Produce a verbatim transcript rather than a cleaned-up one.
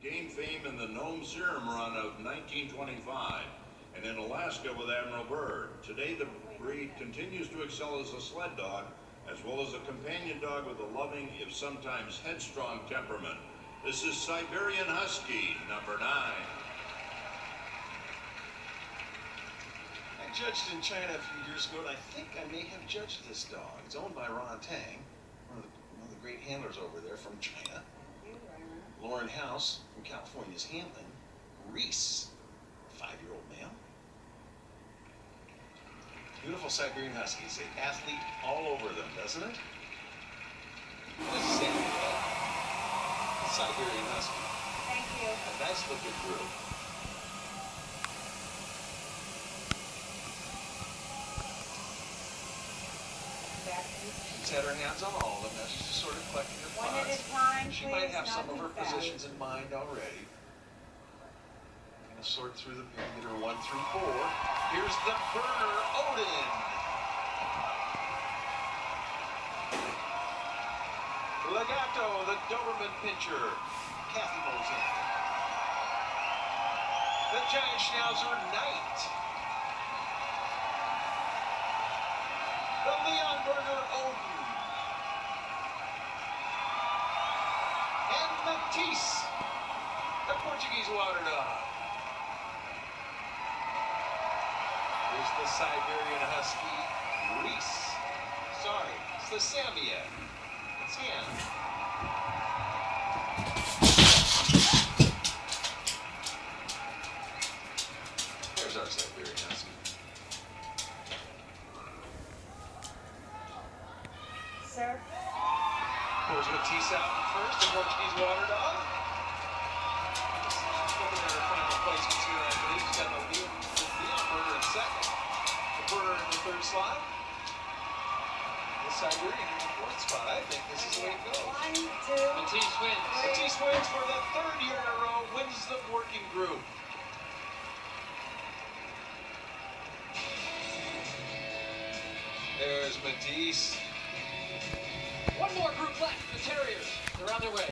gained fame in the Nome Serum run of nineteen twenty-five and in Alaska with Admiral Byrd. Today the breed continues to excel as a sled dog as well as a companion dog with a loving, if sometimes headstrong, temperament. This is Siberian Husky, number nine. I judged in China a few years ago, and I think I may have judged this dog. It's owned by Ron Tang, one of the, one of the great handlers over there from China. Lauren House from California's handling. Reese, five-year-old male. Beautiful Siberian Huskies. They athlete all over them, doesn't it? This is Samuel, Siberian Husky. Thank you. A nice looking group. She's had her hands on all of them. Now she's just sort of collecting her One thoughts. at a time, She please, might have not some of too her fast. positions in mind already. I'm going to sort through the perimeter one through four. Here's the burner, Odin. Legato, the Doberman Pinscher, Kathy Moulton. The Giant Schnauzer, Knight. The Leon Burger, Odin. And Matisse, the Portuguese water dog. Here's the Siberian Husky, Reese. Sorry, it's the Zambia. It's him. There's our Siberian Husky. Sir? Pulls Matisse out first, the Portuguese water dog. Looking at her final placements here, I believe. She's got the Leon, the Leon Burger in second. The Burger in the third slot. The Siberian in the fourth spot. I think this is the way it goes. One, two, Matisse wins. Matisse wins for the third year in a row, wins the working group. There's Matisse. One more group left. The Terriers. They're on their way.